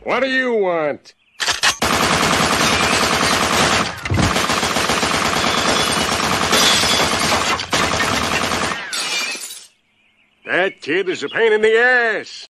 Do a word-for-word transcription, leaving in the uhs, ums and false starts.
What do you want? That kid is a pain in the ass.